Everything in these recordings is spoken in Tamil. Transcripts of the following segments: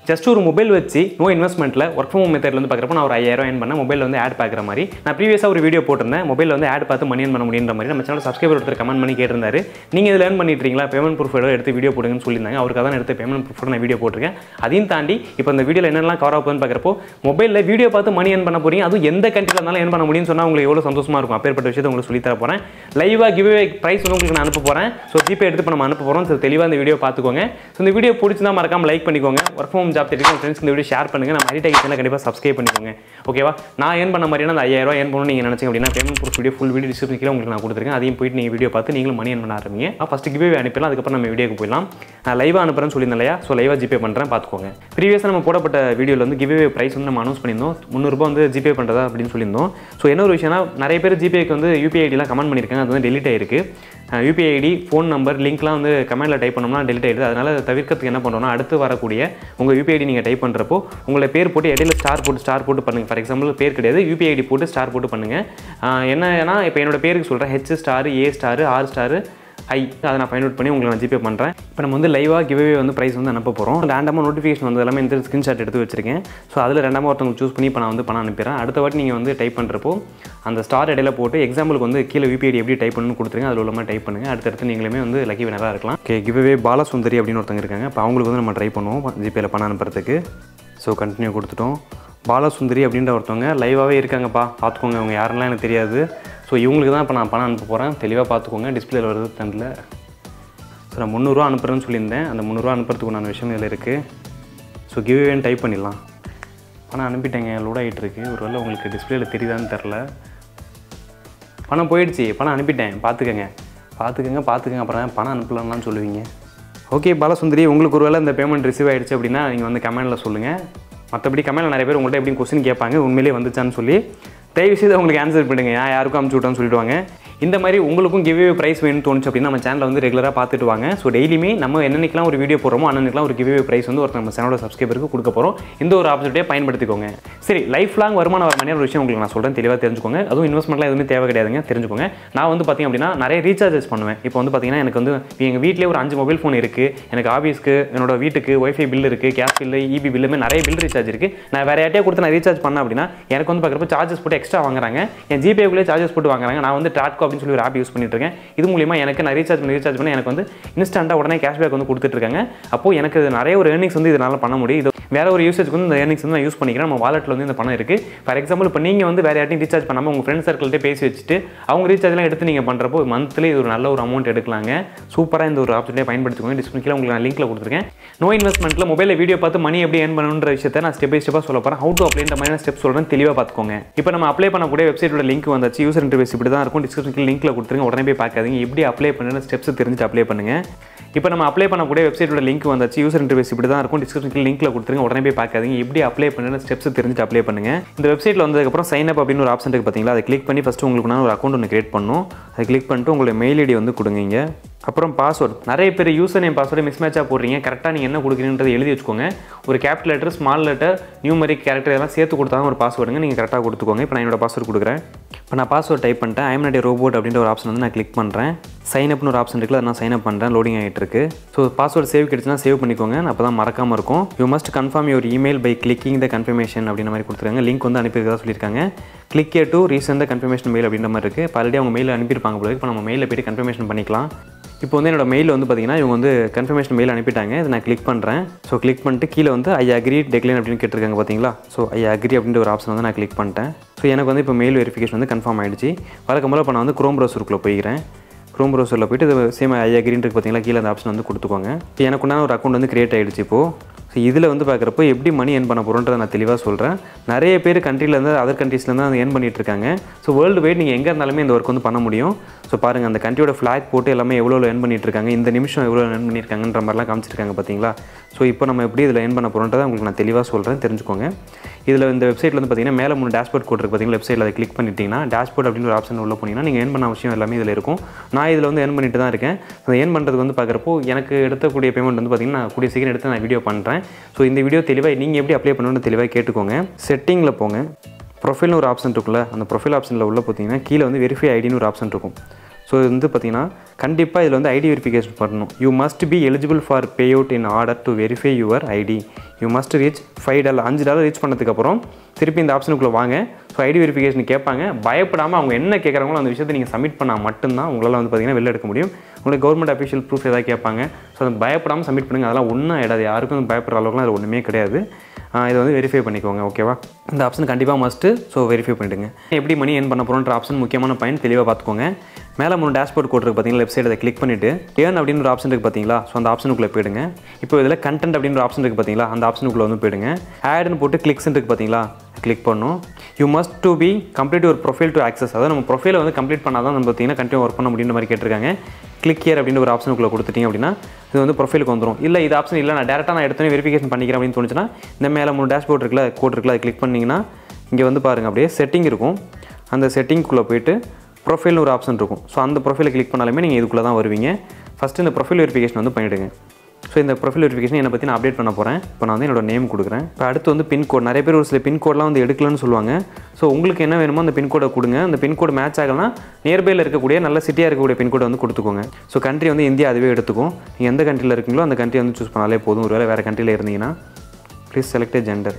ஜஸ்ட் ஒரு மொபைல் வச்சு நோ இன்வெஸ்ட்மெண்ட்டில் ஒர்க் ஃப்ரம் ஹோம் மெத்தட்ல வந்து பார்க்குறப்ப நான் ஒரு 5000 ஏர்ன் பண்ண மொபைல் வந்து ஆட் பார்க்குற மாதிரி நான் ப்ரீவியஸாக ஒரு வீடியோ போட்டிருந்தேன் மொபைல் வந்து ஆட் பார்த்து மணி ஏர்ன் பண்ண முடியுன்ற மாதிரி நம்ம சேனல் சப்ஸ்கிரைபர் ஒருத்தர் கமெண்ட் பண்ணி கேட்டிருந்தாரு நீங்கள் இதில் ஏர்ன் பண்ணிட்டீங்களா பேமெண்ட் ப்ரூஃப் எடுத்து வீடியோ போடுங்கன்னு சொல்லியிருந்தாங்க அவருக்கு தான் எடுத்து பேமெண்ட் ப்ரூஃப் நான் வீடியோ போட்டிருக்கேன் அதையும் தாண்டி இப்போ இந்த வீடியோவில் என்னெல்லாம் கவர் ஆகுதுன்னு பார்க்குறப்போ மொபைலில் வீடியோ பார்த்து மணி ஏர்ன் பண்ண போறீங்க அதுவும் எந்த கண்ட்ரியில் இருந்தாலும் ஏர்ன் பண்ண முடியும்னு சொன்னால் உங்களுக்கு எவ்வளோ சந்தோஷமாக இருக்கும் அப்பேற்பட்ட விஷயத்தை உங்களுக்கு சொல்லி தர போகிறேன் லைவாக கிவ்அவே ப்ரைஸ் வந்து உங்களுக்கு நான் அனுப்ப போகிறேன் ஸோ ஜிபே எடுத்து இப்போ நம்ம அனுப்ப போகிறோம் ஸோ தெளிவாக இந்த வீடியோ பார்த்துக்கோங்க ஸோ இந்த வீடியோ பிடிச்சிருந்தா மறக்காம லைக் பண்ணிக்கோங்க ஒர்க் ஃப்ரம் ஹோம் ஜாப் தெரியும் ஃப்ரெண்ட்ஸ் இந்த வீடியோ ஷேர் பண்ணுங்கள் நம்ம ஐடி சேனலை கண்டிப்பாக சப்ஸ்கிரைப் பண்ணிக்கோங்க ஓகேவா நான் ஏர்ன் பண்ண மாதிரியான அந்த 5000 ஏர்ன் பண்ணணும் நீங்கள் நினச்சிங்க அப்படின்னா payment proof video full video description கீழே உங்களுக்கு நான் கொடுத்துருக்கேன் அதையும் போயிட்டு நீங்கள் வீடியோ பார்த்து நீங்களும் மணி ஏர்ன் பண்ண ஆரம்பிங்க ஃபஸ்ட்டு கிவ்அவே அனுப்பிடலாம் அதுக்கப்புறம் நம்ம வீடியோக்கு போயிடலாம் நான் லைவாக அனுப்புறேன்னு சொல்லியிருந்தேன் இல்லையா ஸோ லைவாக ஜிபே பண்ணுறேன் பார்த்துக்கோங்க ப்ரீவியஸாக நம்ம போடப்பட்ட வீடியோவில் வந்து கிவ்அவே ப்ரைஸ் வந்து நம்ம அனௌன்ஸ் பண்ணியிருந்தோம் 300 ரூபாய் வந்து ஜிபே பண்ணுறதா அப்படின்னு சொல்லியிருந்தோம் ஸோ என்ன ஒரு விஷயம்னா நிறைய பேர் ஜிபேக்கு வந்து யூபிஐ ஐடிலாம் கமெண்ட் பண்ணியிருக்காங்க அது வந்து டெலிட் ஆயிருக்கு யூபிஐ ஐடி ஃபோன் நம்பர் லிங்க்லாம் வந்து கமெண்ட்டில் டைப் பண்ணோம்னா டெலிட் ஆகிடுது அதனால் தவிர்க்கிறதுக்கு என்ன பண்ணுறோம்னா அடுத்து வரக்கூடிய உங்கள் யூபிஐ ஐடி நீங்கள் டைப் பண்ணுறப்போ உங்களை பேர் போட்டு இடையில ஸ்டார் போட்டு பண்ணுங்கள் ஃபார் எக்ஸாம்பிள் பேர் கிடையாது யூபிஐ ஐடி போட்டு ஸ்டார் போட்டு பண்ணுங்கள் என்னன்னா இப்போ என்னோட பேருக்கு சொல்கிறேன் H star A star R star I அதை நான் ஃபைண்ட் அவுட் பண்ணி உங்களுக்கு நான் ஜிபே பண்ணுறேன் இப்போ நம்ம வந்து லைவாக கிவ்அவே வந்து ப்ரைஸ் வந்து அனுப்ப போகிறோம் ரேண்டமாக நோட்டிஃபிகேஷன் வந்து எல்லாமே இந்த ஸ்க்ரீன்ஷாட் எடுத்து வச்சிருக்கேன் ஸோ அதில் ரேண்டமாக ஒருத்தவங்க சூஸ் பண்ணி இப்போ நான் வந்து பணம் அனுப்பிடுறேன் அடுத்த வாட்டி நீங்கள் வந்து டைப் பண்ணுறப்போ அந்த ஸ்டார் இடையில போட்டு எக்ஸாம்பிளுக்கு வந்து கீழே யூபிஐ ஐடி எப்படி டைப் பண்ணணும்னு கொடுத்துருங்க அதில் உள்ள மாதிரி டைப் பண்ணுங்கள் அடுத்தடுத்து நீங்களுமே வந்து லக்கி வினராக இருக்கலாம் ஓகே கிவ்அவே பாலசுந்தரி அப்படின்னு ஒருத்தங்க இருக்காங்க இப்போ அவங்களுக்கு வந்து நம்ம ட்ரை பண்ணுவோம் ஜிபேயில் பணம் அனுப்புறதுக்கு ஸோ கண்டினியூ கொடுத்துட்டோம் பாலசுந்தரி அப்படின்ற ஒருத்தவங்க லைவாகவே இருக்காங்கப்பா பார்த்துக்கோங்க அவங்க யாரெல்லாம் எனக்கு தெரியாது ஸோ இவங்களுக்கு தான் இப்போ நான் பணம் அனுப்ப போகிறேன் தெளிவாக பார்த்துக்கோங்க டிஸ்பிளேல வருது தண்டில் ஸோ நான் 300 ரூபா அனுப்புகிறேன்னு சொல்லியிருந்தேன் அந்த 300 ரூபா அனுப்புறதுக்கு நான் விஷயம் இதில் இருக்குது ஸோ கிவ்அவேன்னு டைப் பண்ணிடலாம் பணம் அனுப்பிட்டேங்க லோட் ஆகிட்டு இருக்கு ஒரு வேளை உங்களுக்கு டிஸ்பிளேல தெரியுதான்னு தெரில பணம் போயிடுச்சு பணம் அனுப்பிட்டேன் பார்த்துக்கங்க அப்புறம் பணம் அனுப்பலாம்னு சொல்லுவீங்க ஓகே பாலசுந்தரி உங்களுக்கு ஒரு வேளை இந்த பேமெண்ட் ரிசீவ் ஆகிடுச்சு அப்படின்னா நீங்கள் வந்து கமெண்ட்டில் சொல்லுங்கள் மற்றபடி கமெண்ட்டில் நிறைய பேர் உங்கள்கிட்ட எப்படி கொஸ்டின் கேட்பாங்க உண்மையிலே வந்துச்சான்னு சொல்லி தயவு செய்து உங்களுக்கு ஆன்சர் பண்ணுங்க யாருக்கும் அனுப்பிச்சு விட்டோன்னு சொல்லிடுவாங்க இந்த மாதிரி உங்களுக்கும் கிவ்அவே ப்ரைஸ் வேணும்னு தோணுச்சு அப்படின்னா நம்ம சேனலை வந்து ரெகுலராக பார்த்துட்டு வாங்க ஸோ டெய்லியுமே நம்ம என்னென்னலாம் ஒரு வீடியோ போடுறோமோ அன்னைக்கெல்லாம் ஒரு கிவ்அவே ப்ரைஸ் வந்து ஒரு நம்ம சேனலோட சப்ஸ்கிரைபருக்கு கொடுக்க போகிறோம் இந்த ஒரு ஆப்பர்ச்சுனிட்டியை பயன்படுத்திக்கோங்க சரி லைஃப் லாங் வருமானம் வர மாதிரி ஒரு விஷயம் உங்களுக்கு நான் சொல்கிறேன் தெளிவாக தெரிஞ்சுக்கோங்க அதுவும் இன்வெஸ்ட்மெண்ட்லாம் எதுவுமே தேவை கிடையாதுங்க தெரிஞ்சுக்கோங்க நான் வந்து பார்த்திங்க அப்படின்னா நிறைய ரீசார்ஜஸ் பண்ணுவேன் இப்போ வந்து பார்த்திங்கன்னா எனக்கு வந்து எங்கள் வீட்டிலே ஒரு 5 மொபைல் ஃபோன் இருக்குது எனக்கு ஆஃபீஸ்க்கு என்னோட வீட்டுக்கு ஒய்ஃபை பில் இருக்குது கேஸ் பில்லு இபி பில்லுமே நிறைய பில் ரீசார்ஜ் இருக்குது நான் வேறு யார்ட்டையே கொடுத்து நான் ரீசார்ஜ் பண்ணேன் அப்படின்னா எனக்கு வந்து பார்க்குறப்ப சார்ஜஸ் போட்டு எக்ஸ்ட்ரா வாங்குறாங்க என் ஜிபேக்குள்ளே சார்ஜஸ் போட்டு வாங்குறாங்க நான் வந்து ட்ராட்கோ அப்படின்னு சொல்லி ஒரு ஆப் யூஸ் பண்ணிட்டு இருக்கேன் இது மூலியமா எனக்கு நான் ரீசார்ஜ் பண்ணி எனக்கு வந்து இன்ஸ்டன்ட்டா உடனே கேஷ்பேக் வந்து கொடுத்துட்டு இருக்காங்க அப்போ எனக்கு நிறைய ஒரு earnings வந்து இதனால பண்ண முடியும் இது வேற ஒரு யூசேஜ்க்கு வந்து இந்த earnings வந்து நான் யூஸ் பண்ணிக்கிறேன் நம்ம வாலெட்ல வந்து இந்த பணம் இருக்கு ஃபார் எக்ஸாம்பிள் இப்போ நீங்க வந்து வேற யார்ட்டையும் ரீசார்ஜ் பண்ணாம உங்க ஃப்ரெண்ட்ஸ் சர்க்கிள்கிட்ட பேசி வச்சுட்டு அவங்க ரீசார்ஜ்லாம் எடுத்து நீங்க பண்றப்போ மந்த்லி இது ஒரு நல்ல ஒரு அமௌண்ட் எடுக்கலாங்க சூப்பரா இந்த ஒரு ஆப்ஷனை பயன்படுத்திக்கோங்க டிஸ்கிரிப்ஷன்ல உங்களுக்கு நான் லிங்க்ல கொடுத்துருக்கேன் நோ இன்வெஸ்ட்மெண்ட்ல மொபைல்ல வீடியோ பார்த்து மணி எப்படி earn பண்ணணும்ன்ற விஷயத்தை நான் ஸ்டெப் பை ஸ்டெப்பா சொல்ல போறேன் ஹவ் டு அப்ளைன்ற மாதிரி ஸ்டெப் சொல்றேன் தெளிவா பார்த்துக்கோங்க இப்போ நம்ம அப்ளை பண்ணக்கூடிய வெப்சைட்டோட லிங்க் வந்தாச்சு யூசர் இன்டர்ஃபேஸ் இப்படி தான் இருக்கும் டிஸ்கிரிப்ஷன்ல லிங்க்ல கொடுத்துருங்க உடனே போய் பார்க்காதீங்க எப்படி அப்ளை பண்ணுற ஸ்டெப்ஸ் தெரிஞ்சுட்டு அப்ளை பண்ணுங்க இப்போ நம்ம அப்ளை பண்ணக்கூடிய வெப்சைட்டோட லிங்க் வந்தாச்சு யூசர் இன்டர்ஃபேஸ் இப்படி தான் இருக்கும் டிஸ்கிரிப்ஷன்ல லிங்க்ல கொடுத்துருங்க உடனே போய் பார்க்காதீங்க எப்படி அப்ளை பண்ணுற ஸ்டெப்ஸ் தெரிஞ்சுட்டு அப்ளை பண்ணுங்க இந்த வெப்சைட்ல வந்ததுக்கப்புறம் சைன் அப் அப்படின்னு ஒரு ஆப்ஷன் இருக்கு பார்த்தீங்களா அதை கிளிக் பண்ணி ஃபர்ஸ்ட் உங்களுக்கு நான் ஒரு அக்கௌண்ட் ஒன்று கிரியேட் பண்ணணும் அதை கிளிக் பண்ணிட்டு உங்களுடைய மெயில் ஐடி வந்து கொடுங்க அப்புறம் பாஸ்வேர்டு நிறைய பேர் யூசர் நேம் பாஸ்வேர்டு மிஸ் மேட்சாக போடுறீங்க கரெக்டாக நீங்கள் என்ன கொடுக்குறீங்கன்றதை எழுதி வச்சுக்கோங்க ஒரு capital letter small letter numeric character எல்லாம் சேர்த்து கொடுத்தாங்க ஒரு பாஸ்வேர்டுங்க நீங்கள் கரெக்டாக கொடுத்துக்கோங்க இப்போ நான் என்னோட பாஸ்வேர்டு கொடுக்குறேன் இப்போ நான் பாஸ்வேர்டு டைப் பண்ணிட்டேன் ஐம் நாட் ஏ ரோபோட் அப்படின்ற ஒரு ஆப்ஷன் வந்து நான் கிளிக் பண்ணுறேன் சைன் அப்னு ஒரு ஆப்ஷன் இருக்குல்ல அதை நான் சைன் அப் பண்ணுறேன் லோடிங் ஆகிட்டு இருக்கு ஸோ பாஸ்வேர்டு சேவ் கிடைச்சுன்னா சேவ் பண்ணிக்கோங்க அப்போ தான் மறக்காமல் இருக்கும் you must confirm your email by clicking the confirmation அப்படின்ற மாதிரி கொடுத்துருக்காங்க லிங்க் வந்து அனுப்பியிருக்கதா சொல்லியிருக்காங்க click to resend confirmation mail அப்படின்ற மாதிரி இருக்குது இப்போ ஆல்ரெடி அவங்க மெயில் அனுப்பியிருப்பாங்க போல இப்போ நம்ம மெயிலில் போய்ட்டு கன்ஃபர்மேஷன் பண்ணிக்கலாம் இப்போ வந்து என்னோட மெயில் வந்து பார்த்தீங்கன்னா இவங்க வந்து கன்ஃபர்மேஷன் மெயில் அனுப்பிட்டாங்க இதை நான் கிளிக் பண்ணுறேன் ஸோ கிளிக் பண்ணிட்டு கீழே வந்து ஐ அக்ரி டெக்லைன் அப்படின்னு கேட்டிருக்காங்க பார்த்தீங்களா ஸோ ஐ அக்ரி அப்படின்ற ஒரு ஆப்ஷன் வந்து நான் கிளிக் பண்ணிட்டேன் ஸோ எனக்கு வந்து இப்போ மெயில் வெரிஃபிகேஷன் வந்து கன்ஃபார்ம் ஆகிடுச்சு வழக்கம் போல் இப்போ நான் வந்து குரோம் ப்ரௌசருக்குள்ளே போய்க்கிறேன் குரோம் ப்ரௌசரில் போய்ட்டு இது சேம் ஐ அக்ரின்றது பார்த்தீங்களா கீழே அந்த ஆப்ஷன் வந்து கொடுத்துக்கோங்க இப்போ எனக்கு உண்டான ஒரு அக்கௌண்ட் வந்து கிரியேட் ஆகிடுச்சு இப்போது ஸோ இதில் வந்து பார்க்குறப்போ எப்படி மணி ஏர்ன் பண்ண போகிறோன்றதை நான் தெளிவாக சொல்கிறேன் நிறைய பேர் கண்ட்ரிலேருந்து அதர் கண்ட்ரீஸ்லேருந்து அதை ஏர்ன் பண்ணிட்டு இருக்காங்க ஸோ வேர்ல்டு வைட் நீங்கள் எங்கே இருந்தாலுமே இந்த ஒர்க் வந்து பண்ண முடியும் ஸோ பாருங்கள் அந்த கண்ட்ரியோட ஃப்ளாக் போட்டு எல்லாமே எவ்வளோ ஏர்ன் பண்ணிட்டு இருக்காங்க இந்த நிமிஷம் எவ்வளோ ஏர்ன் பண்ணியிருக்காங்கன்ற மாதிரிலாம் காமிச்சிருக்காங்க பார்த்தீங்களா ஸோ இப்போ நம்ம எப்படி இதில் ஏர்ன் பண்ண போகிறோன்றதை உங்களுக்கு நான் தெளிவாக சொல்கிறேன் தெரிஞ்சுக்கோங்க இதில் இந்த வெப்சைட்டில் வந்து பார்த்தீங்கன்னா மேலே 3 டேஷ்போர்ட் கோட் இருக்குது பார்த்தீங்கன்னா வெப்சைட்டில் அதை கிளிக் பண்ணிட்டீங்கன்னா டேஷ்போர்ட் அப்படின்னு ஒரு ஆப்ஷன் உள்ள போனீங்கன்னா நீங்கள் ஏர்ன் பண்ண விஷயம் எல்லாமே இதில் இருக்கும் நான் இதில் வந்து ஏர்ன் பண்ணிட்டு தான் இருக்கேன் அந்த ஏர்ன் பண்ணுறதுக்கு வந்து பார்க்குறப்போ எனக்கு எடுக்கக்கூடிய பேமெண்ட் வந்து பார்த்தீங்கன்னா நான் கூடிய சீக்கிரம் எடுத்து நான் வீடியோ பண்ணுறேன் ஸோ இந்த வீடியோ தெளிவாக நீங்கள் எப்படி அப்ளை பண்ணணும்னு தெளிவாக கேட்டுக்கோங்க செட்டிங்கில் போங்க ப்ரொஃபைல்னு ஒரு ஆப்ஷன் இருக்குல்ல அந்த ப்ரொஃபைல் ஆப்ஷனில் உள்ள பார்த்தீங்கன்னா கீழே வந்து வெரிஃபை ஐடின்னு ஒரு ஆப்ஷன் இருக்கும் ஸோ இது வந்து பார்த்தீங்கன்னா கண்டிப்பாக இதில் வந்து ஐடி வெரிஃபிகேஷன் பண்ணணும். You must be eligible for pay out in order to verify your ID. You must reach $5 $5 reach பண்ணதுக்கப்புறம் திருப்பி இந்த ஆப்ஷனுக்குள்ளே வாங்க. ஸோ ஐடி வெரிஃபிகேஷன் கேட்பாங்க. பயப்படாமல் அவங்க என்ன கேட்குறாங்களோ அந்த விஷயத்தை நீங்கள் சப்மிட் பண்ணால் மட்டும்தான் உங்களால் வந்து பார்த்தீங்கன்னா வெளில எடுக்க முடியும். உங்களுக்கு கவர்மெண்ட் அஃபிஷியல் ப்ரூஃப் ஏதாவது கேட்பாங்க. ஸோ அதை பயப்படாமல் சப்மிட் பண்ணுங்கள். அதெல்லாம் ஒன்றும் ஆகிடாது. யாருக்கும் பயப்படுற அளவுக்குலாம் அது ஒன்றுமே கிடையாது. இதை வந்து வெரிஃபை பண்ணிக்கோங்க. ஓகேவா? இந்த ஆப்ஷன் கண்டிப்பாக மஸ்ட்டு. ஸோ வெரிஃபை பண்ணிவிடுங்க. எப்படி மணி ஏர்ன் பண்ண போகிறோன்ற ஆப்ஷன் முக்கியமான பாயிண்ட் தெளிவாக பார்த்துக்கோங்க. மேலே 3 டேஷ்போர்ட் கோட் இருக்குது பார்த்தீங்களா, லெஃப்ட் சைடு அதை கிளிக் பண்ணிவிட்டு ஏர்ன் அப்படின்னு ஒரு ஆப்ஷன் இருக்குது பார்த்தீங்களா, ஸோ அந்த ஆப்ஷனுக்குள்ளே போயிடுங்க. இப்போ இதில் கண்டென்ட் அப்படின்னு ஒரு ஆப்ஷன் இருக்குது பார்த்தீங்களா, அந்த ஆப்ஷனுக்குள்ளே வந்து போயிடுங்க. ஆட்னு போட்டு கிளிக்ஸ் இருக்குது பார்த்தீங்களா, கிளிக் பண்ணணும். You must to be complete ஒரு ப்ரொஃபைல் டு ஆக்சஸ். அதாவது நம்ம ப்ரொஃபைலை வந்து கம்ப்ளீட் பண்ணால் தான் நம்ம பார்த்தீங்கன்னா கண்டினியூ ஒர்க் பண்ண முடியுன்ற மாதிரி கேட்டிருக்காங்க. கிளிக் ஹியர் அப்படின்னு ஒரு ஆப்ஷனுக்குள்ளே கொடுத்துட்டீங்க அப்படின்னா இது வந்து ப்ரொஃபைலுக்கு வந்துடும். இல்லை இது ஆப்ஷன் இல்லை, நான் டேரெக்டாக நான் எடுத்தோன்னே வெரிஃபிகேஷன் பண்ணிக்கிறேன் அப்படின்னு தோணுச்சுன்னா இந்த மேலே 3 டேஷ்போர்ட் இருக்குல்ல, கோட் இருக்குல்ல, அதை கிளிக் பண்ணிங்கன்னா இங்கே வந்து பாருங்கள் அப்படியே செட்டிங் இருக்கும். அந்த செட்டிங்குள்ளே போய்ட்டு ப்ரொஃபைல்னு ஒரு ஆப்ஷன் இருக்கும். ஸோ அந்த ப்ரொஃபைலை கிளிக் பண்ணாலுமே நீங்கள் இதுக்குள்ளே தான் வருவீங்க. ஃபஸ்ட்டு இந்த ப்ரொஃபைல் வெரிஃபிகேஷன் வந்து பண்ணிவிடுங்க. ஸோ இந்த ப்ரொஃபைல் வெரிஃபிகேஷன் என்னை பற்றி நான் அப்டேட் பண்ண போகிறேன். இப்போ நான் வந்து என்னோட நேம் கொடுக்குறேன். இப்போ அடுத்து வந்து பின்கோட். நிறைய பேர் ஒரு சில பின்கோட்லாம் வந்து எடுக்கலன்னு சொல்லுவாங்க. ஸோ உங்களுக்கு என்ன வேணுமோ அந்த பின்கோடை கொடுங்க. அந்த பின்கோடு மேட்ச் ஆகலாம் நியர்பையில் இருக்கக்கூடிய நல்ல சிட்டியாக இருக்கக்கூடிய பின்கோடை வந்து கொடுத்துக்கோங்க. ஸோ கண்ட்ரி வந்து இந்தியா அதுவே எடுத்துக்கும். நீங்கள் எந்த கண்ட்ரியில் இருக்கீங்களோ அந்த கண்ட்ரி வந்து சூஸ் பண்ணாலே போதும். ஒருவேளை வேறு கண்ட்ரியில் இருந்தீங்கன்னா please select gender,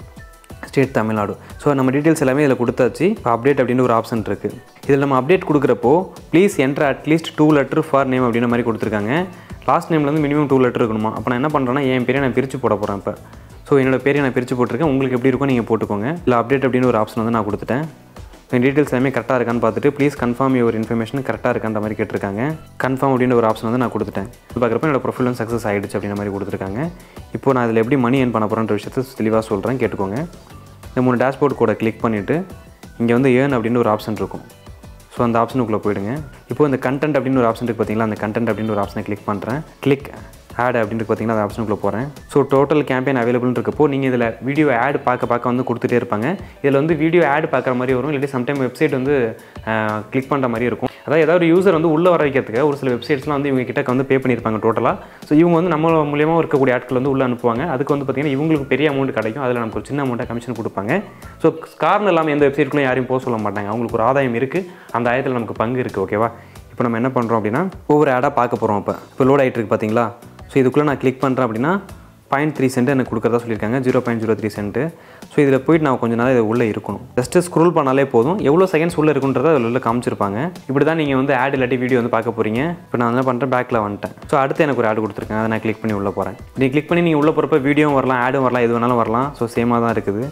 state Tamil Nadu. So நம்ம டீட்டெயில்ஸ் எல்லாமே இதில் கொடுத்தாச்சு. இப்போ அப்டேட் அப்படின்னு ஒரு ஆப்ஷன் இருக்குது. இதில் நம்ம அப்டேட் கொடுக்குறப்போ please enter at least 2 letter for name அப்படின்ற மாதிரி கொடுத்துருக்காங்க. லாஸ்ட் நேமில் வந்து மினிமம் 2 லெட்டர் இருக்கணுமா. அப்போ நான் என்ன பண்ணுறேன்னா என் பேரை நான் பிரித்து போட போகிறேன். இப்போ ஸோ என்னோட பேரை நான் பிரித்து போட்டிருக்கேன். உங்களுக்கு எப்படி இருக்கோ நீங்கள் போட்டுக்கோங்க. இல்லை அப்டேட் அப்படின்னு ஒரு ஆப்ஷன் வந்து நான் கொடுத்துட்டேன். என் டீட்டெயில்ஸ் எல்லாமே கரெக்டாக இருக்கான்னு பார்த்துட்டு ப்ளீஸ் கன்ஃபார்ம் யுவர் இன்ஃபர்மேஷன் கரெக்டாக இருக்கான்ற மாதிரி கேட்டிருக்காங்க. கன்ஃபார்ம் அப்படின்ற ஒரு ஆப்ஷன் வந்து நான் கொடுத்துட்டேன். பார்க்குறப்ப என்னோட ப்ரொஃபைல் வந்து சக்ஸஸ் ஆகிடுச்சு அப்படின்ற மாதிரி கொடுத்துருக்காங்க. இப்போ நான் இதில் எப்படி மணி ஏர்ன் பண்ண போகிறேன்ற விஷயத்தை தெளிவாக சொல்கிறேன், கேட்டுக்கோங்க. இந்த 3 டேஷ்போர்ட் கூட கிளிக் பண்ணிவிட்டு இங்கே வந்து ஏர்ன் அப்படின்னு ஒரு ஆப்ஷன் இருக்கும். ஸோ அந்த ஆப்ஷனுக்குள்ளே போயிடுங்க. இப்போ இந்த கண்டென்ட் அப்படின்னு ஒரு ஆப்ஷன் இருக்குது பார்த்தீங்களா, அந்த கண்டென்ட் அப்படின்னு ஒரு ஆப்ஷனை கிளிக் பண்ணுறேன். கிளிக் ஆட் அப்படின்னு பார்த்தீங்கன்னா அந்த ஆப்ஷனுக்குள்ளே போகிறேன். ஸோ டோட்டல் கேம்பெயின் அவைலபிள்னு இருக்கப்போ நீங்கள் இதில் வீடியோ ஆட் பார்க்க வந்து கொடுத்துட்டே இருப்பாங்க. இதில் வந்து வீடியோ ஆட் பார்க்குற மாதிரி வரும். இல்லாட்டி சம்டைம் வெப்சைட் வந்து கிளிக் பண்ணுற மாதிரி இருக்கும். அதாவது ஏதாவது ஒரு யூசர் வந்து உள்ளே வர வைக்கிறதுக்கு ஒரு சில வெப்சைட்ஸ்லாம் வந்து இவங்க கிட்ட வந்து பே பண்ணியிருப்பாங்க டோட்டலாக. ஸோ இவங்க வந்து நம்ம மூலியமாக இருக்கக்கூடிய ஆட்கள் வந்து உள்ளே அனுப்புவாங்க. அதுக்கு வந்து பார்த்திங்கன்னா இவங்களுக்கு பெரிய அமௌண்ட் கிடைக்கும். அதில் நமக்கு ஒரு சின்ன அமௌண்ட்டாக கமிஷன் கொடுப்பாங்க. ஸோ காரணம் இல்லாமல் எந்த வெப்சைட்டுக்குள்ளே யாரையும் போக சொல்ல மாட்டாங்க. அவங்களுக்கு ஒரு ஆதாயம் இருக்குது, அந்த ஆயத்தில் நமக்கு பங்கு இருக்குது. ஓகேவா? இப்போ நம்ம என்ன பண்ணுறோம் அப்படின்னா ஒவ்வொரு ஆடாக பார்க்க போகிறோம். இப்போ லோட் ஆகிட்டு இருக்கு பார்த்தீங்களா. ஸோ இதுக்குள்ளே நான் கிளிக் பண்ணுறேன் அப்படின்னா 0.3 சென்ட் எனக்கு கொடுக்குறதா சொல்லியிருக்காங்க, 0.03 சென்ட்டு. ஸோ இதில் போய்ட்டு நான் கொஞ்சம் நாள் இது உள்ளே இருக்கணும். ஜஸ்ட்டு ஸ்க்ரோல் பண்ணாலே போதும். எவ்வளோ செகண்ட்ஸ் உள்ளே இருக்குன்றதை அதில் உள்ள காமிச்சிருப்பாங்க. இப்படி தான் நீங்கள் வந்து ஆட் இல்லாட்டி வீடியோ வந்து பார்க்க போகிறீங்க. இப்போ நான் என்ன பண்ணுறேன், பேக்கில் வந்துட்டேன். ஸோ அடுத்து எனக்கு ஒரு ஆட் கொடுத்துருக்கேன். அதை நான் கிளிக் பண்ணி உள்ளே போகிறேன். நீங்கள் கிளிக் பண்ணி நீங்கள் உள்ளே போகிறப்ப வீடியோவும் வரலாம், ஆடும் வரலாம், எது வேணாலும் வரலாம். ஸோ சேமாக தான் இருக்குது.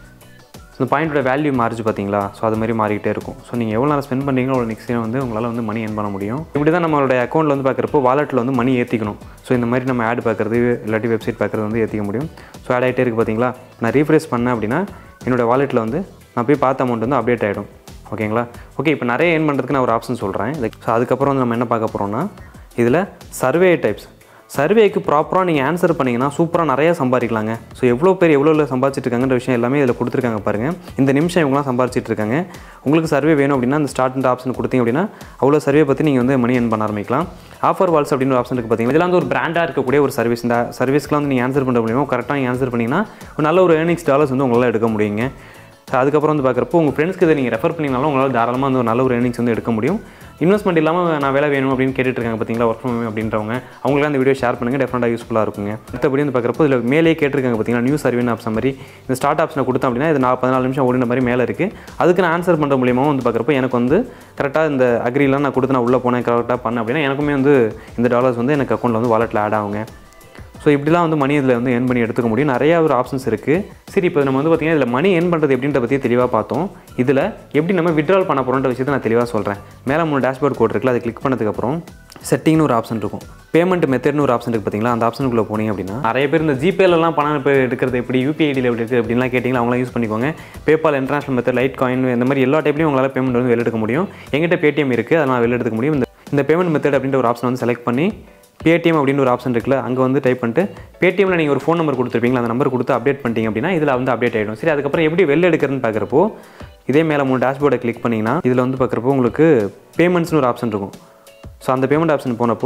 இந்த பாயிண்டோட வேல்யூ மாறிச்சு பார்த்தீங்களா. ஸோ அது மாதிரி மாறிக்கிட்டே இருக்கும். ஸோ நீங்கள் எவ்வளோ நேரம் ஸ்பெண்ட் பண்ணுறீங்களோ அவ்வளோ நெக்ஸ்ட் வந்து உங்களால் வந்து மணி ஏர்ன் பண்ண முடியும். இப்படி தான் நம்மளோட அக்கௌண்ட்டில் வந்து பார்க்குறப்போ வாலெட்டில் வந்து மணி ஏற்றிக்கணும். ஸோ இந்த மாதிரி நம்ம ஆட் பார்க்குறது இல்லாட்டி வெப்சைட் பார்க்குறது வந்து ஏற்றிக்க முடியும். ஸோ ஆட் ஆகிட்டே இருக்குது பார்த்தீங்களா. நான் ரீஃப்ரெஷ் பண்ணேன் அப்படின்னா என்னோடய வாலெட்டில் வந்து நான் போய் பார்த்த அமௌண்ட் வந்து அப்டேட் ஆகிடும். ஓகேங்களா? ஓகே, இப்போ நிறைய ஏர்ன் பண்ணுறதுக்கு நான் ஒரு ஆப்ஷன் சொல்கிறேன். ஸோ அதுக்கப்புறம் வந்து நம்ம என்ன பார்க்க போகிறோம்னா இதில் சர்வே டைப்ஸ். சர்வேக்கு ப்ராப்பராக நீங்கள் ஆன்சர் பண்ணிங்கன்னா சூப்பராக நிறையா சம்பாதிக்கலாங்க. ஸோ எவ்வளோ பேர் எவ்வளோ சம்பாதிச்சிட்டு இருக்காங்கன்ற விஷயம் எல்லாமே இதில் கொடுத்துருக்காங்க பாருங்கள். இந்த நிமிஷம் இவங்களாம் சம்பாதிச்சிட்டு இருக்காங்க. உங்களுக்கு சர்வே வேணும் அப்படின்னா அந்த ஸ்டார்ட் ஆப்ஷன் கொடுத்தீங்க அப்படின்னா அவ்வளோ சர்வே பற்றி நீங்கள் வந்து மணி ஏர்ன் பண்ண ஆரம்பிக்கலாம். ஆஃபர் வால்ஸ் அப்படின்னு ஒரு ஆப்ஷன் இருக்குது பார்த்தீங்கன்னா இதெல்லாம் வந்து ஒரு பிராண்டாக இருக்கக்கூடிய ஒரு சர்வீஸ். இந்த சர்வீஸ்க்குலாம் வந்து நீங்கள் ஆன்சர் பண்ண முடியுமோ கரெக்டாக நீங்கள் ஆன்சர் பண்ணிங்கன்னா ஒரு நல்ல ஒரு ஏர்னிங்ஸ் டாலர்ஸ் வந்து உங்களால் எடுக்க முடியுங்க. ஸோ அதுக்கப்புறம் வந்து பார்க்குறப்போ உங்கள் ஃப்ரெண்ட்ஸ்க்கு இதை நீங்கள் ரெஃபர் பண்ணிங்கனாலும் உங்களால் தாராளமாக வந்து ஒரு நல்ல ஒரு ஏர்னிங்ஸ் வந்து எடுக்க முடியும். இன்வெஸ்ட்மெண்ட் இல்லாமல் நான் வேலை வேணும் அப்படின்னு கேட்டுருக்காங்க பார்த்தீங்களா, ஒர்க் ஃப்ரம் ஹோம் அப்படின்றவங்க அவங்களுக்கு அந்த வீடியோ ஷேர் பண்ணுங்கள், டெஃபினட்டாக யூஸ்ஃபுல்லாக இருக்குங்க. அடுத்தபடி வந்து பார்க்குறப்போ இதில் மேலே கேட்டிருக்காங்க பார்த்தீங்கன்னா நியூ சர்வீன் ஆப்ஷன் மாதிரி இந்த ஸ்டார்ட் ஆப்ஷனை கொடுத்தோம் அப்படின்னா இது 14 நிமிஷம் ஓடின மாதிரி மேலே இருக்குது. அதுக்கு நான் ஆன்சர் பண்ணுற மூலியமாக வந்து பார்க்குறப்போ எனக்கு வந்து கரெக்டாக இந்த அக்ரிலாம் நான் கொடுத்து நான் உள்ளே போனேன் கரெக்டாக பண்ணேன் அப்படின்னா எனக்குமே வந்து இந்த டாலர்ஸ் வந்து எனக்கு அக்கௌண்ட்டில் வந்து வாலெட்டில் ஆட் ஆகுங்க. ஸோ இப்படிலாம் வந்து மணி இதில் வந்து ஏர்ன் பண்ணி எடுத்துக்க முடியும். நிறையா ஒரு ஆப்ஷன்ஸ் இருக்குது. சரி, இப்போ நம்ம வந்து பார்த்திங்கன்னா இதில் மணி ஏர்ன் பண்ணுறது எப்படின்ற பற்றி தெளிவாக பார்த்தோம். இதில் எப்படி நம்ம விட்ரால் பண்ண போகிறோன்ற விஷயத்தை நான் தெளிவாக சொல்கிறேன். மேலே 3 டேஷ்போர்ட் கோட் இருக்குல்ல, அதை கிளிக் பண்ணதுக்கப்புறம் செட்டிங்னு ஒரு ஆப்ஷன் இருக்கும். பேமெண்ட் மெத்தட்னு ஒரு ஆப்ஷன் இருக்குது பார்த்தீங்களா, அந்த ஆப்ஷனுக்குள்ளே போனீங்க அப்படின்னா நிறைய பேர் இந்த ஜிபேலலாம் பணம் இப்போ எடுக்கிறது எப்படி, யூபிஐ ஐடியில் எப்படி இருக்குது அப்படின்லாம் கேட்டிங்களா, அவங்களாம் யூஸ் பண்ணிக்கோங்க. PayPal, international method, litecoin இந்த மாதிரி எல்லா டைப்லையும் உங்களால் பேமெண்ட் வந்து வெளில எடுக்க முடியும். எங்கிட்ட பேடிஎம் இருக்குது, அதனால் வெளில எடுக்க முடியும். இந்த பேமெண்ட் மெத்தட் அப்படின்ற ஒரு ஆப்ஷன் வந்து செலக்ட் பண்ணி பேடிஎம் அப்படின்னு ஒரு ஆப்ஷன் இருக்குல்ல, அங்கே வந்து டைப் பண்ணிட்டு பேடிஎம்மில் நீங்கள் ஒரு ஃபோன் நம்பர் கொடுத்துருப்பீங்களா, அந்த நம்பர் கொடுத்து அப்டேட் பண்ணிட்டீங்க அப்படின்னா இதில் வந்து அப்டேட் ஆகிடும். சரி, அதுக்கப்புறம் எப்படி வெளில எடுக்கிறதுன்னு பார்க்குறப்போ இதே மேலே 3 டேஷ்போர்டை கிளிக் பண்ணிங்கன்னா இதில் வந்து பார்க்குறப்போ உங்களுக்கு பேமெண்ட்ஸ்னு ஒரு ஆப்ஷன் இருக்கும். ஸோ அந்த பேமெண்ட் ஆப்ஷன் போனப்போ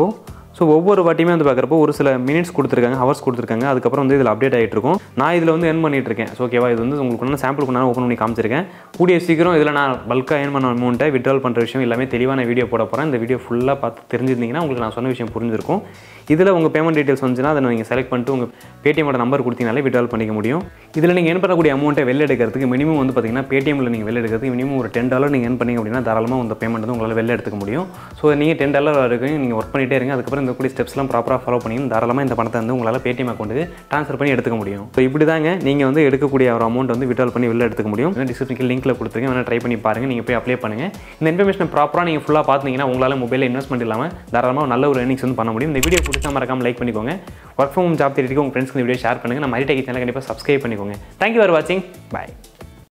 ஸோ ஒவ்வொரு வாட்டியுமே வந்து பார்க்குறப்போ ஒரு சில மினிட்ஸ் கொடுத்துருக்காங்க, ஹவர்ஸ் கொடுத்துருக்காங்க. அதுக்கப்புறம் வந்து இதில் அப்டேட் ஆகிட்டு இருக்கும். நான் இதில் வந்து ஏர்ன் பண்ணிட்டு இருக்கேன். ஸோ ஓகேவா, இது வந்து உங்களுக்கு சாம்பிளுக்கு நான் ஓப்பன் பண்ணி காமிச்சிருக்கேன். கூடிய சீக்கிரம் இதில் நான் பல்காக ஏர்ன் பண்ண அமௌண்ட்டை விட்ரால் பண்ணுற விஷயம் எல்லாமே தெளிவான வீடியோ போட போகிறேன். இந்த வீடியோ ஃபுல்லாக பார்த்து தெரிஞ்சிருந்தீங்கன்னா உங்களுக்கு நான் சொன்ன விஷயம் புரிஞ்சிருக்கும். இதில் உங்கள் பேமெண்ட் டீட்டெயில்ஸ் வந்துச்சுன்னா அதை நீங்கள் செலக்ட் பண்ணிட்டு உங்கள் பேடிஎம்மோட நம்பர் கொடுத்தீங்கனாலே விட்ரால் பண்ணிக்க முடியும். இதில் நீங்கள் ஏர்ன் பண்ணக்கூடிய அமௌண்ட்டை வெளில எடுக்கிறதுக்கு மினிமம் வந்து பார்த்தீங்கன்னா பேடிஎம்மில் நீங்கள் வெளில எடுக்கிறதுக்கு மினிமம் ஒரு $10 நீங்கள் ஏர்ன் பண்ணிங்க அப்படின்னா தாராளமாக உங்கள் பேமெண்ட் வந்து உங்களால் வெளில எடுத்துக்க முடியும். ஸோ நீங்கள் $10 வரைக்கும் நீங்கள் ஒர்க் பண்ணிகிட்டே இருங்க. அதுக்கப்புறம் இந்த கூடிய ஸ்டெப்ஸ்லாம் ப்ராப்பராக ஃபாலோ பண்ணி தாராளமாக இந்த பணத்தை வந்து உங்களால் பேடிஎம் அக்கௌண்ட்டுக்கு ட்ரான்ஸ்ஃபர் பண்ணி எடுத்துக்க முடியும். ஸோ இப்படி தாங்க நீங்கள் வந்து எடுக்கக்கூடிய ஒரு அமௌண்ட் வந்து விட்ரால் பண்ணி வெளில எடுத்துக்க முடியும். டிஸ்கிரிப்ஷனில் லிங்க்கில் கொடுத்துருங்க, வேணால் ட்ரை பண்ணி பாருங்கள். நீங்கள் போய் அப்ளை பண்ணுங்கள். இந்த இன்ஃபர்மேஷன் ப்ராப்பராக நீங்கள் ஃபுல்லாக பார்த்தீங்கன்னா உங்களால் மொபைலில் இன்வெஸ்ட்மெண்ட் இல்லாமல் தாராளமாக நல்ல ஒரு ஏர்னிங்ஸ் வந்து பண்ண முடியும். இந்த வீடியோ பிடிச்சா மறக்காம லைக் பண்ணிக்கோங்க. ஒர்க் ஃப்ரம் ஹோம் ஜாப் தேடிட்டு உங்கள் ஃப்ரெண்ட்ஸ்க்கு இந்த வீடியோ ஷேர் பண்ணுங்கள். நம்ம ஐடி டெக் சேனல் கண்டிப்பாக சப்ஸ்கிரைப் பண்ணிக்கோங்க. தேங்க்யூ ஃபார் வாட்சிங். பாய்.